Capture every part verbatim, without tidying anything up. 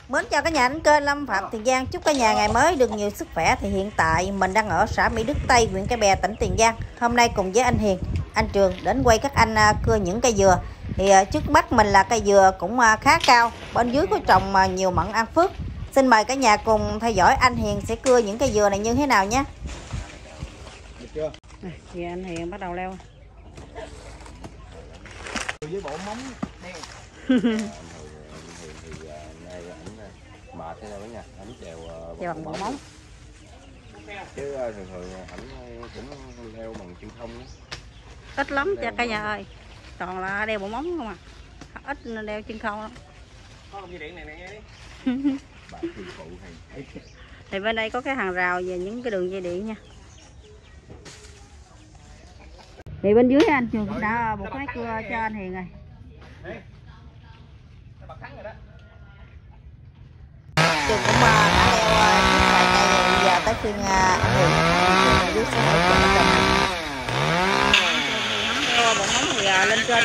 Mến chào cả nhà đến kênh Lâm Phạm Tiền Giang. Chúc cả nhà ngày mới được nhiều sức khỏe. Thì hiện tại mình đang ở xã Mỹ Đức Tây, huyện Cái Bè, tỉnh Tiền Giang. Hôm nay cùng với anh Hiền, anh Trường đến quay các anh cưa những cây dừa. Thì trước mắt mình là cây dừa cũng khá cao, bên dưới có trồng nhiều mận ăn phước. Xin mời cả nhà cùng theo dõi anh Hiền sẽ cưa những cây dừa này như thế nào nhé. Được chưa? Thì anh Hiền bắt đầu leo với bộ móng đen. Mệt thế nào nha, ảnh chèo chèo bằng bộ móng. Chứ thường thường ảnh cũng leo bằng chân không đó. Ít lắm cho cả nhà ơi, toàn là đeo bộ móng không à, ít đeo chân không lắm. Có dây điện này nè nghe đi. Bạn thì phụ hay. Thì bên đây có cái hàng rào về những cái đường dây điện nha. Thì bên dưới anh Trường cũng đã một cái cưa cho anh Hiền rồi. Trường cũng đã leo chiếc vài cây rồi, giờ tới phiên anh Hiền dưới sẽ hỗ trợ trồng. Leo bộ móng thì lên trên.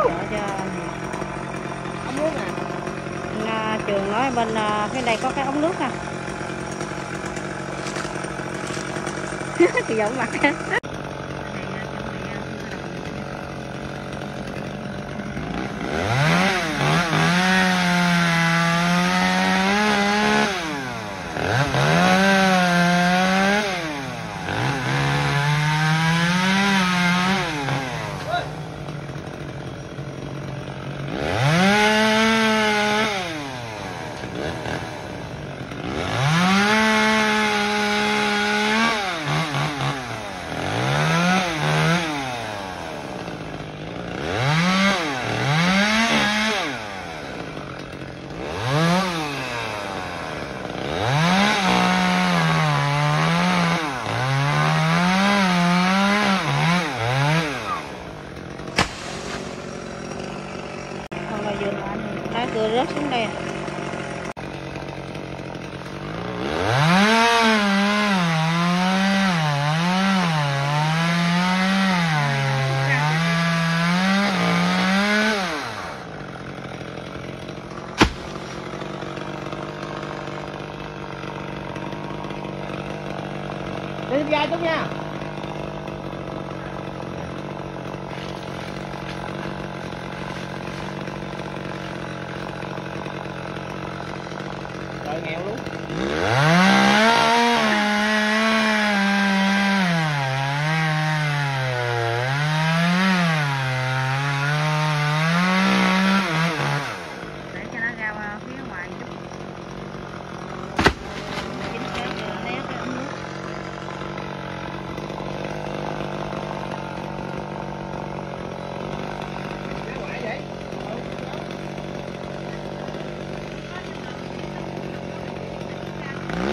cho Ống nước à? anh, uh, Trường nói bên uh, phía đây có cái ống nước ha. Cái giống mặt á. Lá cưa rớt xuống đây. Đi ra chút nha. Rồi nghèo luôn. Để cho nó ra phía ngoài chút. Chính cái né cái ống nước. Vậy.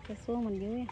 Cái xuống bên dưới.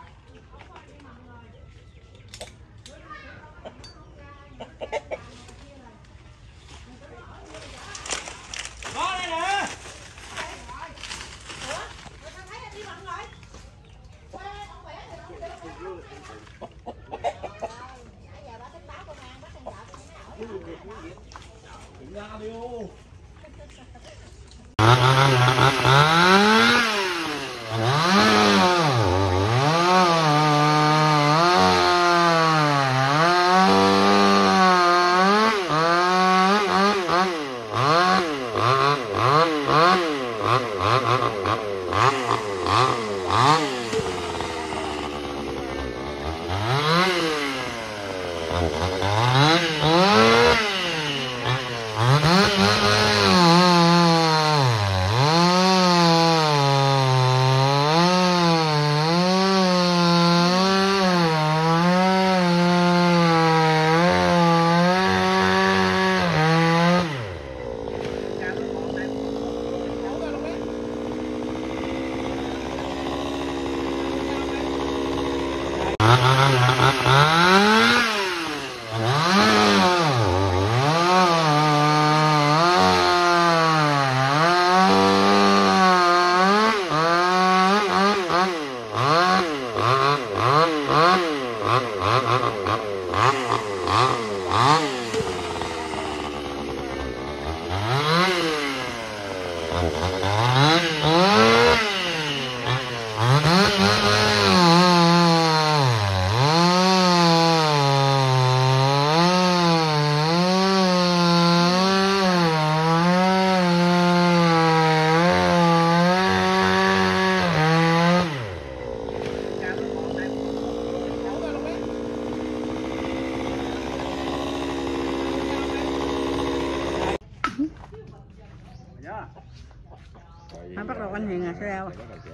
Nó bắt đầu anh Hiền à, sẽ đeo.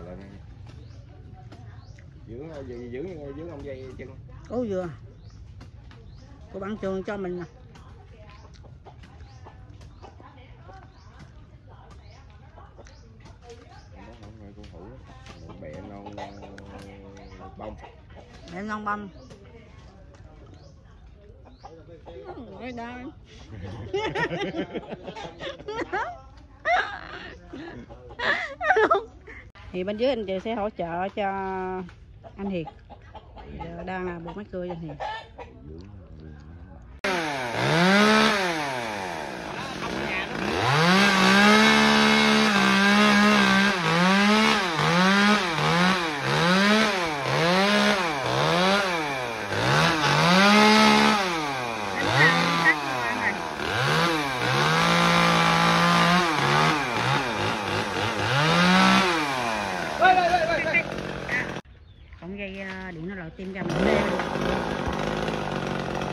Giữ giữ giữ ông dây chân. Ố vừa. Cô bạn trường cho mình nè. Bẹ non bông. Bẹ non bông. Đây đây. Thì bên dưới anh chị sẽ hỗ trợ cho anh Hiền. Giờ đang là buộc máy cưa cho anh Hiền. Cổng dây điện nó lòi tim ra mình lên.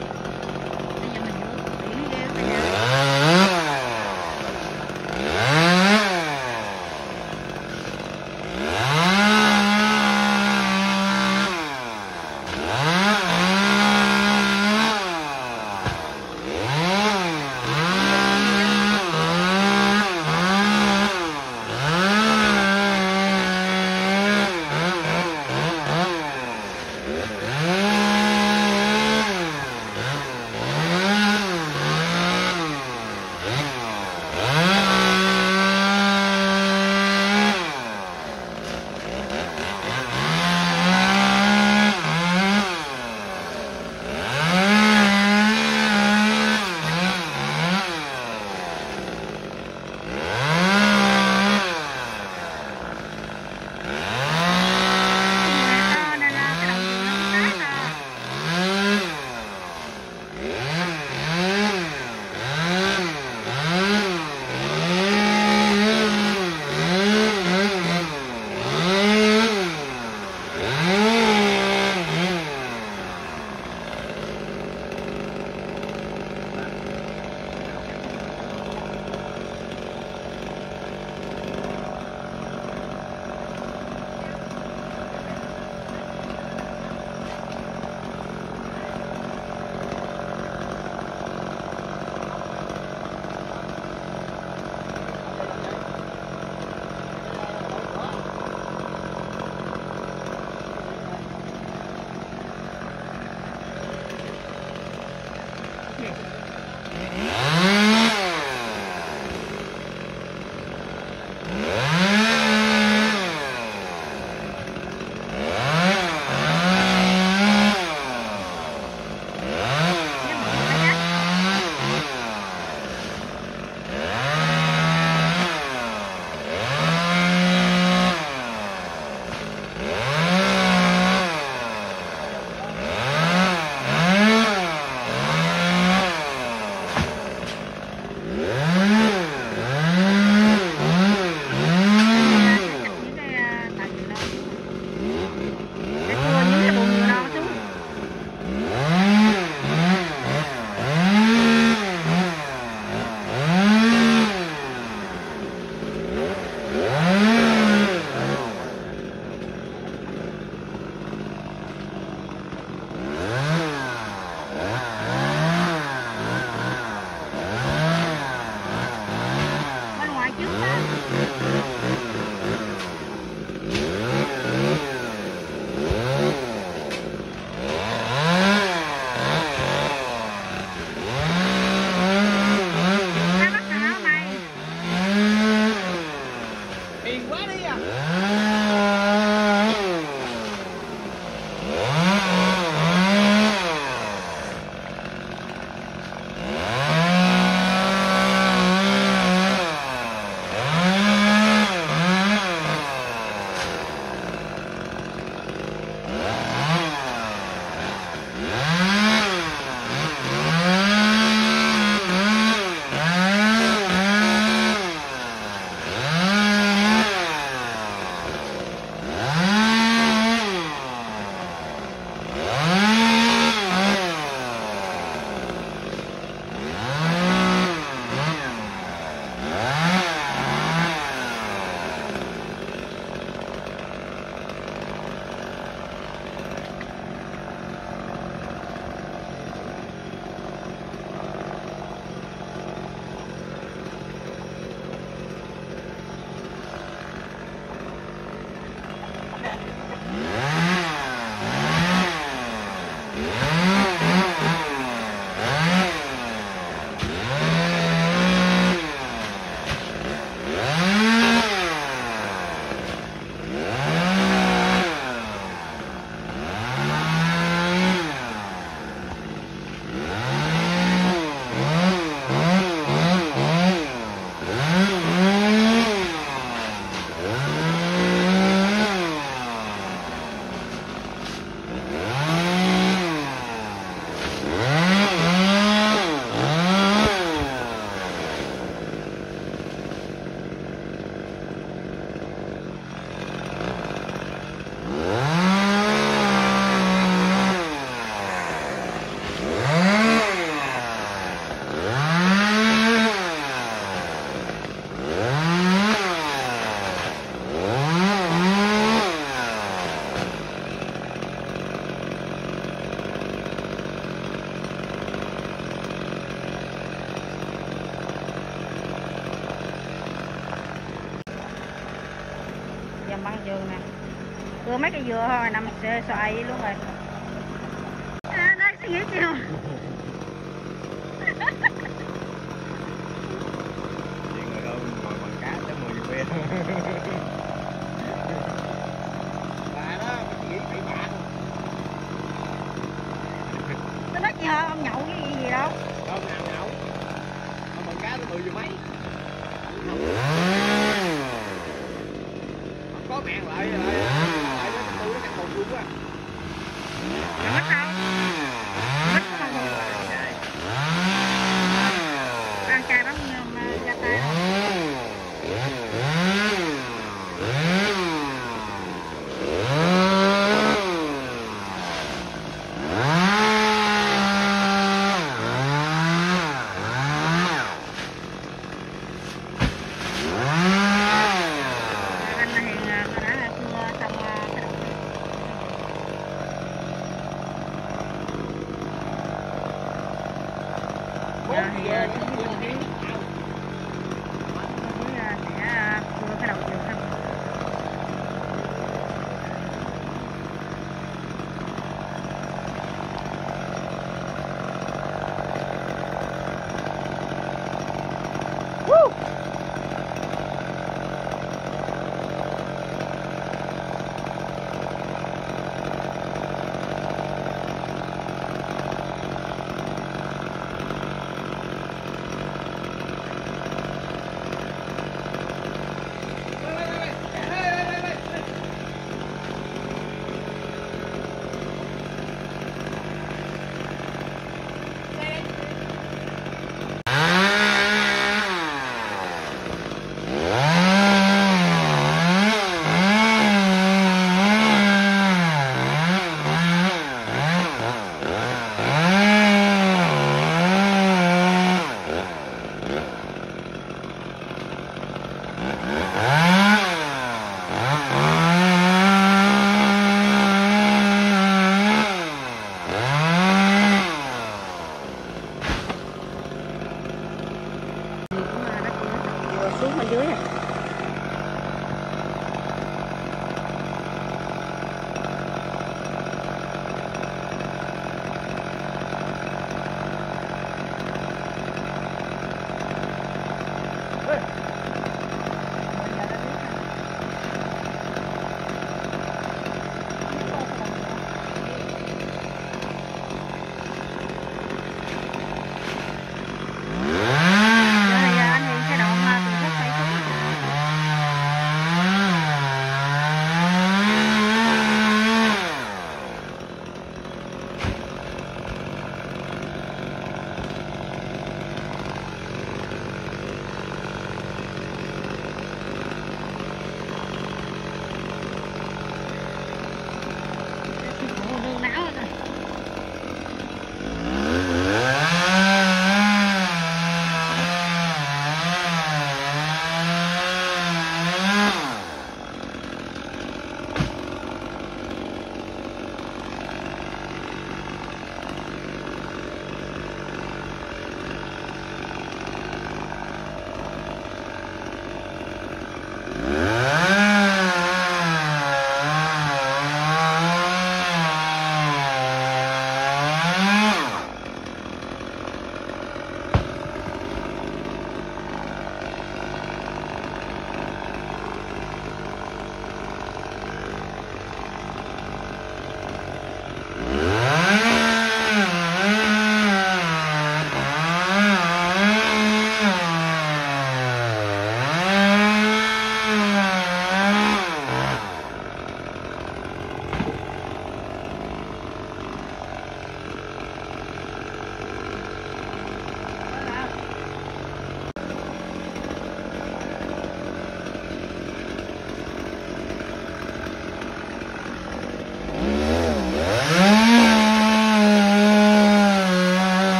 cưa mấy cây dừa thôi nằm xoài luôn rồi. À, nó suy nghĩ chiều. Chị ngồi đâu ngồi bằng cá tới mười giờ khuya. Bà đó suy nghĩ bậy bạ. Nó nói chị hả ông nhậu cái gì gì đâu. Không nào nhậu. Ông bằng cá tới mười giờ mấy. Không có mẹ lại lại lại nó tôi nó cắt một luôn á. Nó mất đâu. Mất không rồi. Ăn cay bắn mà ra tay không? Anh Hiền đã cưa xong cái đầu. Giờ thì chú với cô Hiếu sẽ cưa cái đầu dừa xong.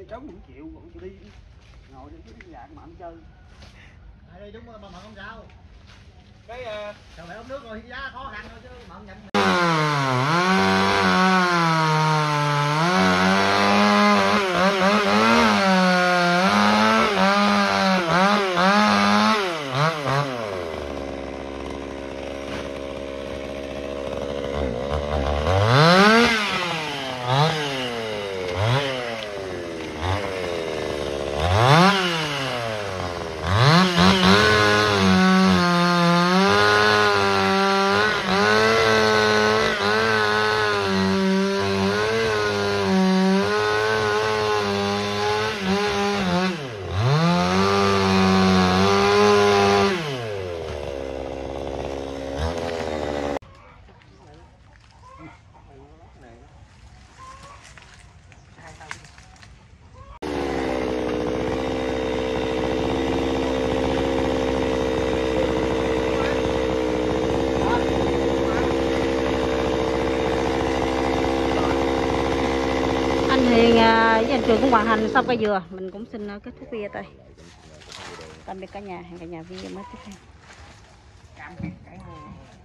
trống cũng chịu, vẫn chịu đi. Ngồi trên cái dạng mà ăn chơi. Đây đi đúng mà mận không sao. Cái uh... Trời ơi, ống nước rồi giá khó khăn thôi chứ mận nhận. Hiền với anh Trường cũng hoàn thành xong cây dừa, mình cũng xin kết thúc video tại. Tạm biệt cả nhà, hẹn cả nhà video mới tiếp theo.